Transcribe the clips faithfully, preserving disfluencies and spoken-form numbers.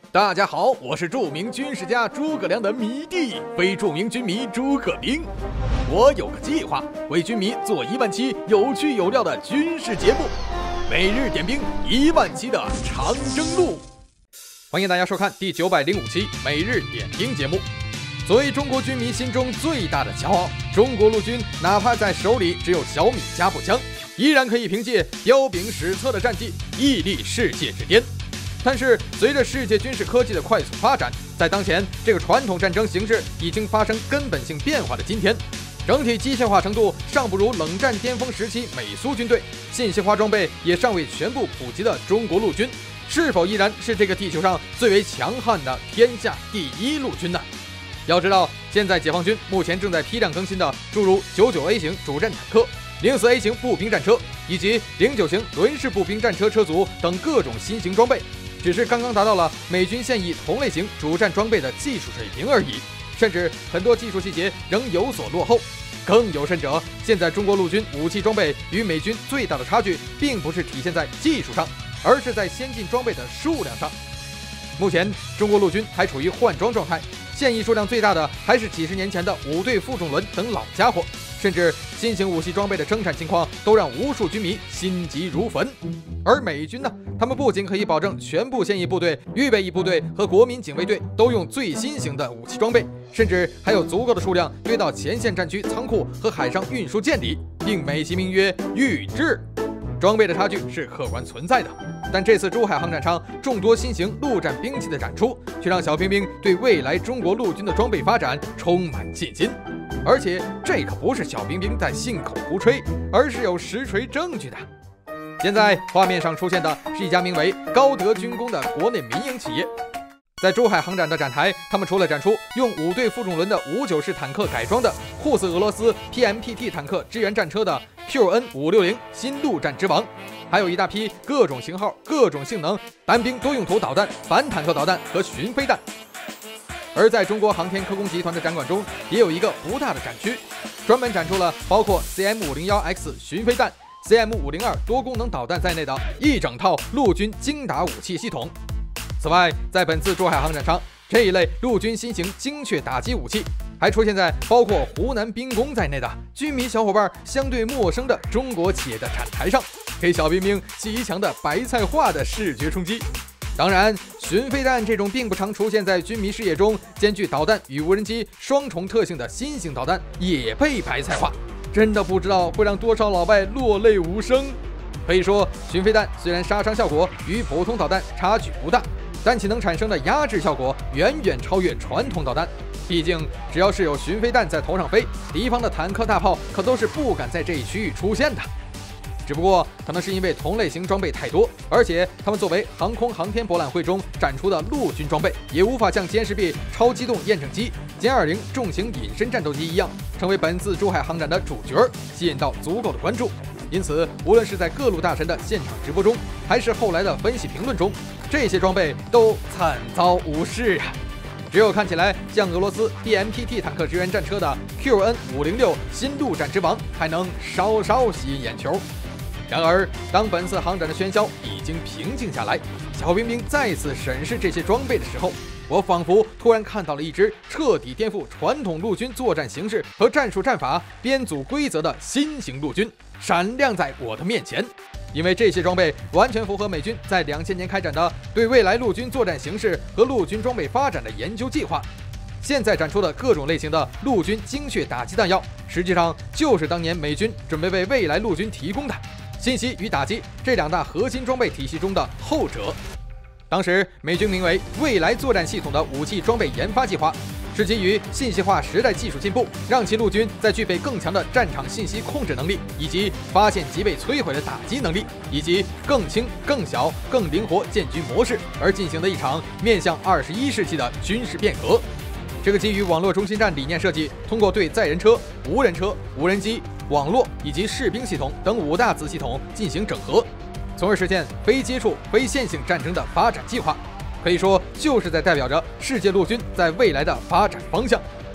大家好，我是著名军事家诸葛亮的迷弟，非著名军迷诸葛兵。我有个计划，为军迷做一万期有趣有料的军事节目，每日点兵一万期的长征路。欢迎大家收看第九百零五期每日点兵节目。作为中国军迷心中最大的骄傲，中国陆军哪怕在手里只有小米加步枪，依然可以凭借彪炳史册的战绩屹立世界之巅。但是随着世界军事科技的快速发展，在当前这个传统战争形势已经发生根本性变化的今天，整体机械化程度尚不如冷战巅峰时期美苏军队，信息化装备也尚未全部普及的中国陆军，是否依然是这个地球上最为强悍的天下第一陆军呢？要知道，现在解放军目前正在批量更新的诸如 九九 A 型主战坦克、零四 A 型步兵战车以及零九型轮式步兵战车车组等各种新型装备，只是刚刚达到了美军现役同类型主战装备的技术水平而已，甚至很多技术细节仍有所落后。更有甚者，现在中国陆军武器装备与美军最大的差距，并不是体现在技术上，而是在先进装备的数量上。目前，中国陆军还处于换装状态，现役数量最大的还是几十年前的五对负重轮等老家伙，甚至新型武器装备的生产情况都让无数军迷心急如焚。而美军呢，他们不仅可以保证全部现役部队、预备役部队和国民警卫队都用最新型的武器装备，甚至还有足够的数量堆到前线战区仓库和海上运输舰里，并美其名曰预制。装备的差距是客观存在的，但这次珠海航展上众多新型陆战兵器的展出，却让小兵兵对未来中国陆军的装备发展充满信心。而且这可不是小兵兵在信口胡吹，而是有实锤证据的。现在画面上出现的是一家名为高德军工的国内民营企业。在珠海航展的展台，他们除了展出用五对负重轮的五九式坦克改装的酷似俄罗斯 P M P T 坦克支援战车的 Q N 五六零新陆战之王，还有一大批各种型号、各种性能、单兵多用途导弹、反坦克导弹和巡飞弹。而在中国航天科工集团的展馆中，也有一个不大的展区，专门展出了包括 C M 五零一 X 巡飞弹、C M 五零二 多功能导弹在内的一整套陆军精打武器系统。此外，在本次珠海航展上，这一类陆军新型精确打击武器还出现在包括湖南兵工在内的军迷小伙伴相对陌生的中国企业的展台上，给小兵兵极强的白菜化的视觉冲击。当然，巡飞弹这种并不常出现在军迷视野中、兼具导弹与无人机双重特性的新型导弹也被白菜化，真的不知道会让多少老外落泪无声。可以说，巡飞弹虽然杀伤效果与普通导弹差距不大，但其能产生的压制效果远远超越传统导弹。毕竟，只要是有巡飞弹在头上飞，敌方的坦克大炮可都是不敢在这一区域出现的。只不过，可能是因为同类型装备太多，而且他们作为航空航天博览会中展出的陆军装备，也无法像歼十 B 超机动验证机、歼二零重型隐身战斗机一样，成为本次珠海航展的主角，吸引到足够的关注。因此，无论是在各路大神的现场直播中，还是后来的分析评论中，这些装备都惨遭无视啊！只有看起来像俄罗斯 B M P T 坦克支援战车的 Q N 五零六新陆战之王，还能稍稍吸引眼球。然而，当本次航展的喧嚣已经平静下来，小兵兵再次审视这些装备的时候，我仿佛突然看到了一支彻底颠覆传统陆军作战形式和战术战法编组规则的新型陆军闪亮在我的面前。因为这些装备完全符合美军在两千年开展的对未来陆军作战形势和陆军装备发展的研究计划。现在展出的各种类型的陆军精确打击弹药，实际上就是当年美军准备为未来陆军提供的信息与打击这两大核心装备体系中的后者。当时，美军名为未来作战系统的武器装备研发计划，是基于信息化时代技术进步，让其陆军在具备更强的战场信息控制能力，以及发现即被摧毁的打击能力，以及更轻、更小、更灵活建军模式而进行的一场面向二十一世纪的军事变革。这个基于网络中心战理念设计，通过对载人车、无人车、无人机、网络以及士兵系统等五大子系统进行整合，从而实现非接触、非线性战争的发展计划，可以说就是在代表着世界陆军在未来的发展方向。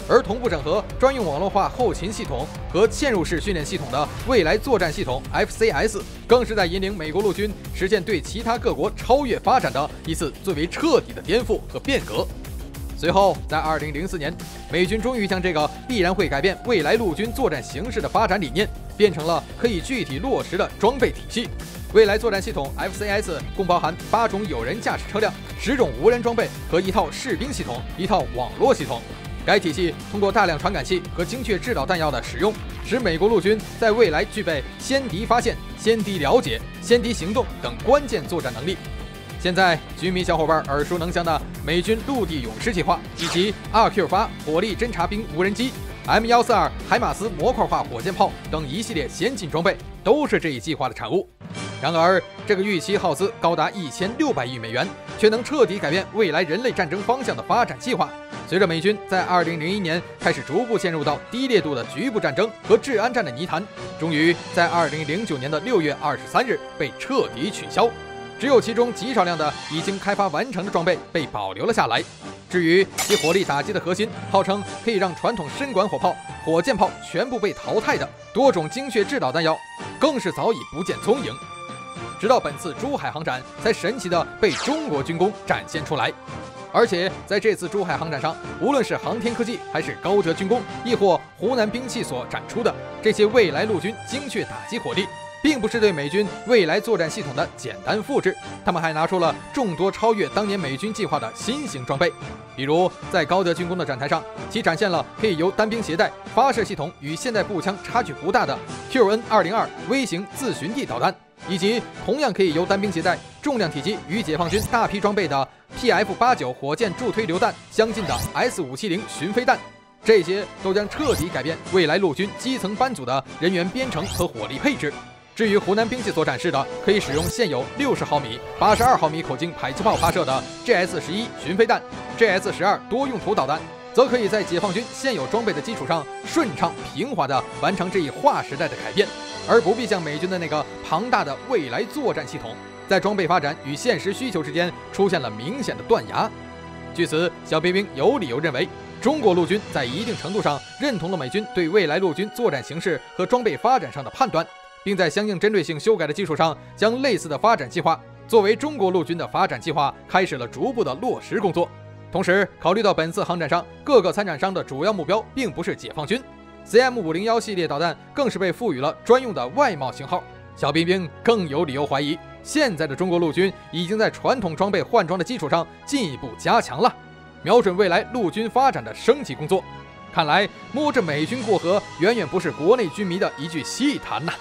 而同步整合专用网络化后勤系统和嵌入式训练系统的未来作战系统 F C S， 更是在引领美国陆军实现对其他各国超越发展的一次最为彻底的颠覆和变革。随后，在二零零四年，美军终于将这个必然会改变未来陆军作战形势的发展理念，变成了可以具体落实的装备体系。未来作战系统 F C S 共包含八种有人驾驶车辆、十种无人装备和一套士兵系统、一套网络系统。该体系通过大量传感器和精确制导弹药的使用，使美国陆军在未来具备先敌发现、先敌了解、先敌行动等关键作战能力。现在，军迷小伙伴耳熟能详的美军陆地勇士计划，以及 二 Q 八火力侦察兵无人机、M 一四二海马斯模块化火箭炮等一系列先进装备，都是这一计划的产物。然而，这个预期耗资高达一千六百亿美元，却能彻底改变未来人类战争方向的发展计划，随着美军在二零零一年开始逐步陷入到低烈度的局部战争和治安战的泥潭，终于在二零零九年的六月二十三日被彻底取消。只有其中极少量的已经开发完成的装备被保留了下来。至于其火力打击的核心，号称可以让传统深管火炮、火箭炮全部被淘汰的多种精确制导弹药，更是早已不见踪影。直到本次珠海航展，才神奇地被中国军工展现出来。而且在这次珠海航展上，无论是航天科技，还是高德军工，亦或湖南兵器所展出的这些未来陆军精确打击火力，并不是对美军未来作战系统的简单复制，他们还拿出了众多超越当年美军计划的新型装备。比如在高德军工的展台上，其展现了可以由单兵携带、发射系统与现代步枪差距不大的 Q N 二零二微型自巡地导弹，以及同样可以由单兵携带、重量体积与解放军大批装备的 P F 八九火箭助推榴弹相近的 S 五七零巡飞弹。这些都将彻底改变未来陆军基层班组的人员编程和火力配置。至于湖南兵器所展示的可以使用现有六十毫米、八十二毫米口径迫击炮发射的 G S 十一巡飞弹、G S 十二多用途导弹，则可以在解放军现有装备的基础上顺畅平滑地完成这一划时代的改变，而不必像美军的那个庞大的未来作战系统，在装备发展与现实需求之间出现了明显的断崖。据此，小冰冰有理由认为，中国陆军在一定程度上认同了美军对未来陆军作战形势和装备发展上的判断，并在相应针对性修改的基础上，将类似的发展计划作为中国陆军的发展计划开始了逐步的落实工作。同时，考虑到本次航展上各个参展商的主要目标并不是解放军， C M 五零一 系列导弹更是被赋予了专用的外贸型号。小冰冰更有理由怀疑，现在的中国陆军已经在传统装备换装的基础上进一步加强了，瞄准未来陆军发展的升级工作。看来摸着美军过河，远远不是国内军迷的一句戏谈呐。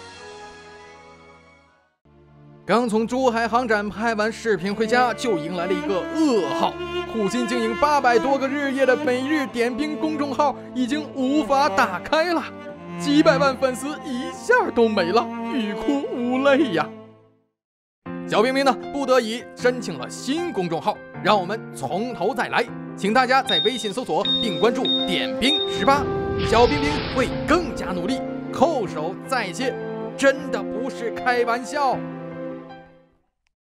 刚从珠海航展拍完视频回家，就迎来了一个噩耗：苦心经营八百多个日夜的每日点兵公众号已经无法打开了，几百万粉丝一下都没了，欲哭无泪呀！小冰冰呢，不得已申请了新公众号，让我们从头再来。请大家在微信搜索并关注“点兵十八”，小冰冰会更加努力，叩首再谢，真的不是开玩笑。